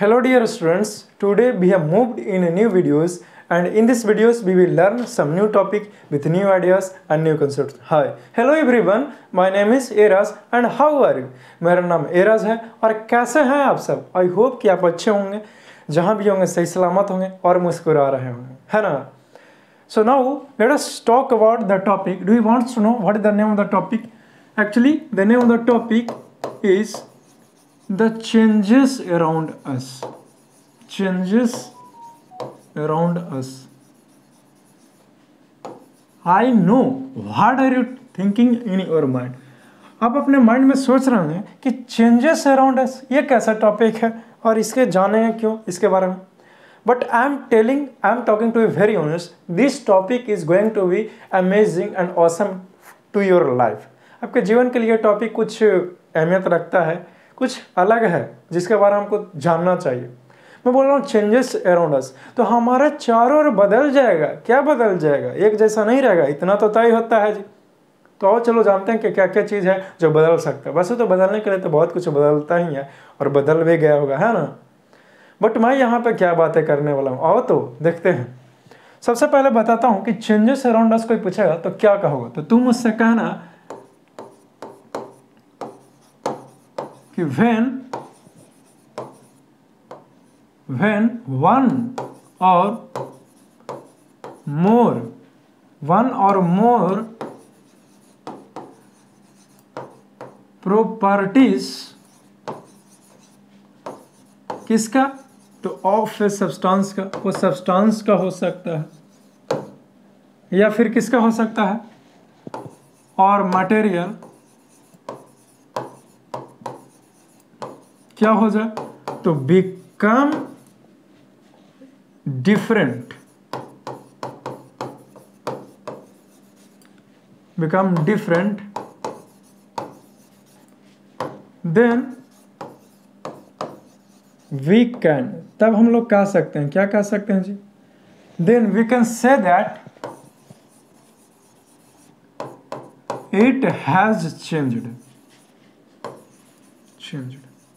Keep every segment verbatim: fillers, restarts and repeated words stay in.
Hello dear students, today we have moved in new videos and in this videos we will learn some new topic with new ideas and new concepts. Hi, hello everyone, my name is Eras and how are you? मेरा नाम eras है और कैसे हैं आप सब? I hope कि आप अच्छे होंगे, जहाँ भी होंगे सही सलामत होंगे और मुस्कुरा रहे होंगे, है ना? So now let us talk about the topic. Do you want to know what is the name of the topic? Actually, the name of the topic is the changes around us. Changes around us. I know what are you thinking in your mind. आप अपने mind में सोच रहे हैं कि changes around अस ये कैसा topic है और इसके जाने हैं क्यों इसके बारे में. But I am telling, I am talking to you very honest. This topic is going to be amazing and awesome to your life. आपके जीवन के लिए टॉपिक कुछ अहमियत रखता है, कुछ अलग है जिसके बारे में हमको जानना चाहिए. मैं बोल रहा हूँ चेंजेस अराउंड अस, तो हमारा चारों ओर बदल जाएगा. क्या बदल जाएगा? एक जैसा नहीं रहेगा, इतना तो तय होता है जी. तो आओ चलो जानते हैं कि क्या क्या चीज़ है जो बदल सकता है. वैसे तो बदलने के लिए तो बहुत कुछ बदलता ही है और बदल भी गया होगा, है ना. बट मैं यहाँ पे क्या बातें करने वाला हूँ, आओ तो देखते हैं. सबसे पहले बताता हूँ कि चेंजेस अराउंड अस कोई पूछेगा तो क्या कहोगे. तो तुम मुझसे कहना कि when when one or more one or more properties किसका? तो ऑफ ए सब्सटेंस का. वो सब्सटेंस का हो सकता है या फिर किसका हो सकता है? और मटेरियल क्या हो जाए? तो become different become different then we can. तब हम लोग कह सकते हैं, क्या कह सकते हैं जी? Then we can say that it has changed changed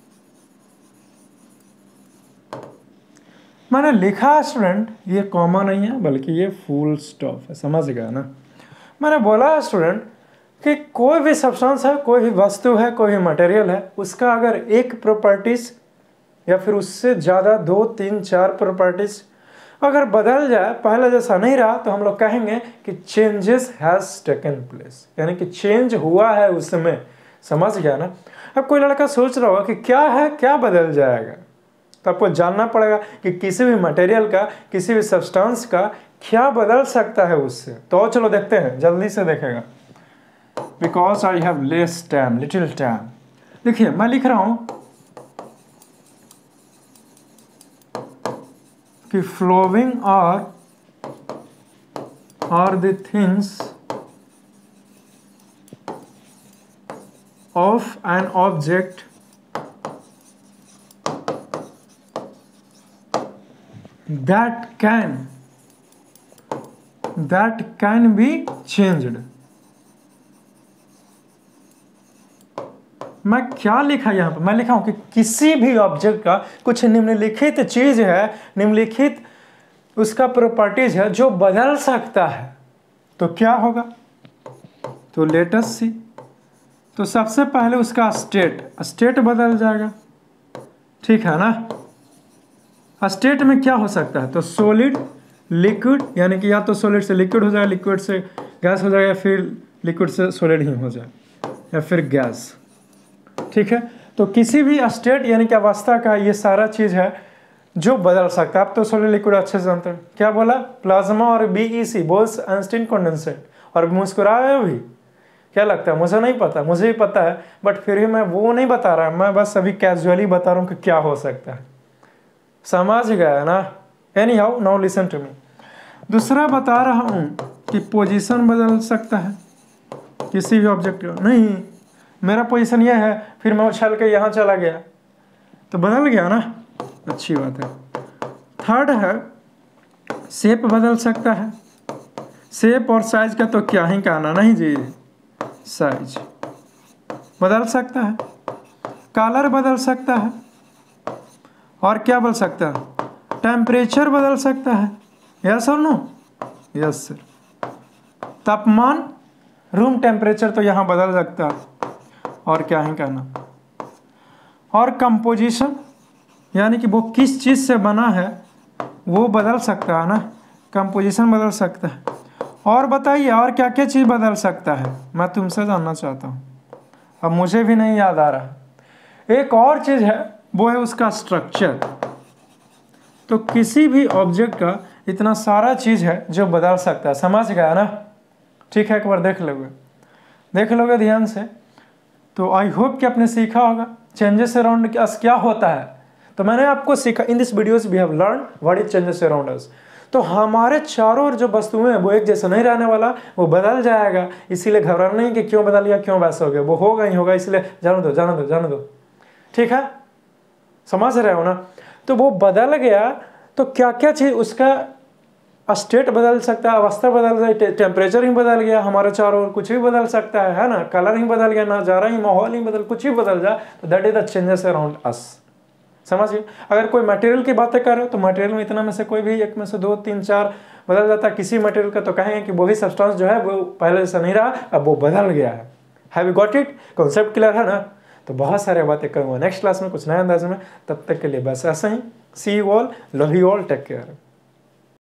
मैंने लिखा स्टूडेंट, ये कॉमा नहीं है बल्कि ये फुल स्टॉप है. समझ गया ना. मैंने बोला स्टूडेंट कि कोई भी सब्सटेंस है, कोई भी वस्तु है, कोई भी मटेरियल है, उसका अगर एक प्रॉपर्टीज या फिर उससे ज़्यादा दो तीन चार प्रॉपर्टीज अगर बदल जाए, पहले जैसा नहीं रहा, तो हम लोग कहेंगे कि चेंजेस हैज़ टेकन प्लेस, यानी कि चेंज हुआ है उसमें. समझ गया ना. अब कोई लड़का सोच रहा होगा कि क्या है, क्या बदल जाएगा, तो आपको जानना पड़ेगा कि किसी भी मटेरियल का, किसी भी सब्सटेंस का क्या बदल सकता है उससे. तो चलो देखते हैं, जल्दी से देखेगा. Because I have less time, little time. देखिए मैं लिख रहा हूं कि flowing are are the things of an object that can that can be changed. मैं क्या लिखा यहाँ पे? मैं लिखा हूं कि किसी भी ऑब्जेक्ट का कुछ निम्नलिखित चीज है, निम्नलिखित उसका प्रॉपर्टीज है जो बदल सकता है. तो क्या होगा? तो लेट अस सी. तो सबसे पहले उसका स्टेट स्टेट बदल जाएगा. ठीक है ना. स्टेट में क्या हो सकता है? तो सॉलिड, लिक्विड, यानी कि या तो सॉलिड से लिक्विड हो जाए, लिक्विड से गैस हो जाए, या फिर लिक्विड से सॉलिड ही हो जाए, या फिर गैस. ठीक है. तो किसी भी स्टेट यानी कि अवस्था का ये सारा चीज़ है जो बदल सकता है. आप तो सॉलिड लिक्विड अच्छे से जानते हैं. क्या बोला? प्लाज्मा और बीईसी, बोल्स आइंस्टीन कंडेंसेट. और मुस्कुराए भी. क्या लगता है? मुझे नहीं पता, मुझे भी पता है, बट फिर भी मैं वो नहीं बता रहा. मैं बस अभी कैजुअली बता रहा हूँ कि क्या हो सकता है. समझ गया ना. Anyhow now listen to me. दूसरा बता रहा हूं कि पोजीशन बदल सकता है किसी भी ऑब्जेक्ट का. नहीं, मेरा पोजीशन यह है, फिर मैं उछल के यहाँ चला गया तो बदल गया ना. अच्छी बात है. थर्ड है शेप बदल सकता है. शेप और साइज का तो क्या ही कहना. नहीं जी, साइज बदल सकता है, कलर बदल सकता है, और क्या बदल सकता है? टेम्परेचर बदल सकता है। यस और नो? Yes sir. तापमान, रूम टेम्परेचर तो यहाँ बदल सकता है, और क्या ही कहना। और कंपोजिशन, यानी कि वो किस चीज़ से बना है वो बदल सकता है ना, कंपोजिशन बदल सकता है। और बताइए और क्या क्या चीज़ बदल सकता है, मैं तुमसे जानना चाहता हूँ, अब मुझे भी नहीं याद आ रहा। एक और चीज़ है, वो है उसका स्ट्रक्चर। तो किसी भी ऑब्जेक्ट का इतना सारा चीज़ है जो बदल सकता है, समझ गया ना? ठीक है, एक बार देख लोगे, देख लोगे ध्यान से, तो आई होप कि आपने सीखा होगा चेंजेस अराउंड अस क्या होता है। तो मैंने आपको सीखा, in this videos we have learn what is changes around us. तो हमारे चारों ओर जो वस्तुएं हैं वो एक जैसा नहीं रहने वाला, वो बदल जाएगा। इसीलिए घबराना नहीं कि क्यों बदल गया, क्यों वैसा हो गया, वो होगा ही होगा, इसलिए जाने दो जाने दो जाने दो। ठीक है, समझ रहे हो ना? तो वो बदल गया तो क्या क्या चीज़, उसका स्टेट बदल सकता है, अवस्था बदल गई, टेम्परेचर ही बदल गया, हमारे चारों ओर कुछ भी बदल सकता है, है ना? कलर ही बदल गया, नज़ारा ही, माहौल ही बदल, कुछ भी बदल जाए, तो that is the changes around us. समझिए, अगर कोई मटेरियल की बातें कर रहे हो तो मटेरियल में इतना में से कोई भी एक में से दो तीन चार बदल जाता है किसी मटेरियल का, तो कहेंगे कि वही सब्सटेंस जो है वो पहले जैसा नहीं रहा, अब वो बदल गया है। Have you got it? Concept clear है ना? तो बहुत सारे बातें करूँगा नेक्स्ट क्लास में कुछ नए अंदाज में, तब तक के लिए बस ऐसा ही। See you all, love you all, take care.